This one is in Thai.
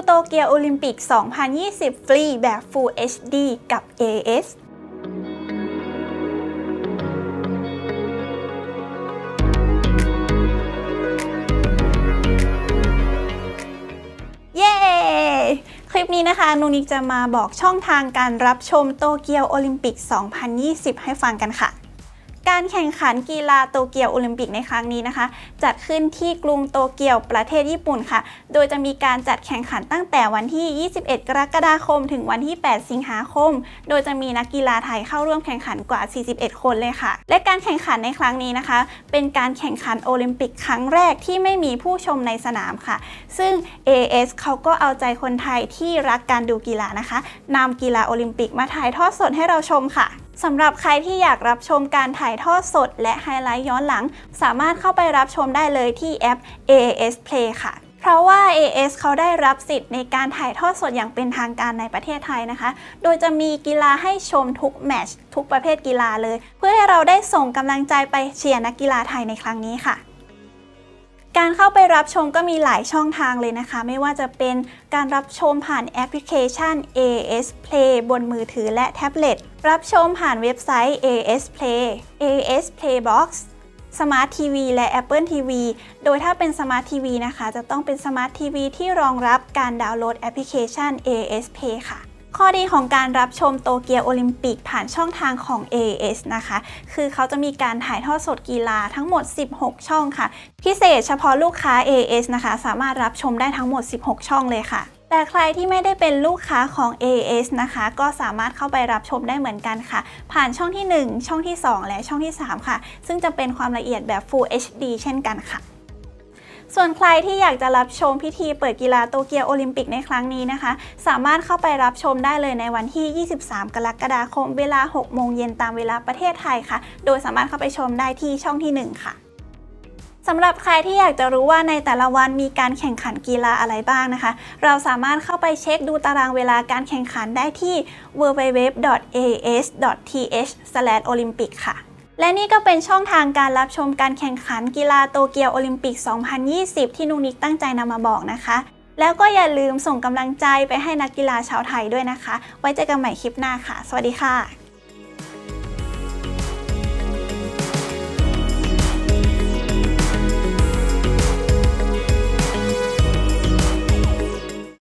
โตเกียวโอลิมปิก 2020 ฟรีแบบ Full HD กับ ASเย้ คลิปนี้นะคะนุนิกจะมาบอกช่องทางการรับชมโตเกียวโอลิมปิก 2020 ให้ฟังกันค่ะการแข่งขันกีฬาโตเกียวโอลิมปิกในครั้งนี้นะคะจัดขึ้นที่กรุงโตเกียวประเทศญี่ปุ่นค่ะโดยจะมีการจัดแข่งขันตั้งแต่วันที่ 21 กรกฎาคมถึงวันที่ 8 สิงหาคมโดยจะมีนักกีฬาไทยเข้าร่วมแข่งขันกว่า 41 คนเลยค่ะและการแข่งขันในครั้งนี้นะคะเป็นการแข่งขันโอลิมปิกครั้งแรกที่ไม่มีผู้ชมในสนามค่ะซึ่ง AS เขาก็เอาใจคนไทยที่รักการดูกีฬานะคะนำกีฬาโอลิมปิกมาถ่ายทอดสดให้เราชมค่ะสำหรับใครที่อยากรับชมการถ่ายทอดสดและไฮไลท์ย้อนหลังสามารถเข้าไปรับชมได้เลยที่แอป AS Play ค่ะเพราะว่า AS เขาได้รับสิทธิ์ในการถ่ายทอดสดอย่างเป็นทางการในประเทศไทยนะคะโดยจะมีกีฬาให้ชมทุกแมตช์ทุกประเภทกีฬาเลยเพื่อให้เราได้ส่งกำลังใจไปเชียร์นักกีฬาไทยในครั้งนี้ค่ะการเข้าไปรับชมก็มีหลายช่องทางเลยนะคะไม่ว่าจะเป็นการรับชมผ่านแอปพลิเคชัน AS Play บนมือถือและแท็บเล็ตรับชมผ่านเว็บไซต์ AS Play AS Playbox Smart TV และ Apple TV โดยถ้าเป็น Smart TV นะคะจะต้องเป็น Smart TV ที่รองรับการดาวน์โหลดแอปพลิเคชัน AS Play ค่ะข้อดีของการรับชมโตเกียวโอลิมปิกผ่านช่องทางของ AS นะคะคือเขาจะมีการถ่ายทอดสดกีฬาทั้งหมด16ช่องค่ะพิเศษเฉพาะลูกค้า AS นะคะสามารถรับชมได้ทั้งหมด16ช่องเลยค่ะแต่ใครที่ไม่ได้เป็นลูกค้าของ AS นะคะก็สามารถเข้าไปรับชมได้เหมือนกันค่ะผ่านช่องที่1ช่องที่2และช่องที่3ค่ะซึ่งจะเป็นความละเอียดแบบ Full HD เช่นกันค่ะส่วนใครที่อยากจะรับชมพิธีเปิดกีฬาโตเกียวโอลิมปิกในครั้งนี้นะคะสามารถเข้าไปรับชมได้เลยในวันที่ 23 กรกฎาคมเวลา 6 โมงเย็นตามเวลาประเทศไทยค่ะโดยสามารถเข้าไปชมได้ที่ช่องที่1ค่ะสำหรับใครที่อยากจะรู้ว่าในแต่ละวันมีการแข่งขันกีฬาอะไรบ้างนะคะเราสามารถเข้าไปเช็คดูตารางเวลาการแข่งขันได้ที่ www.as.th/olympic ค่ะและนี่ก็เป็นช่องทางการรับชมการแข่งขันกีฬาโตเกียวโอลิมปิก 2020 ที่นุนิกตั้งใจนำมาบอกนะคะแล้วก็อย่าลืมส่งกำลังใจไปให้นักกีฬาชาวไทยด้วยนะคะไว้เจอกันใหม่คลิปหน้าค่ะสวัสดีค่ะ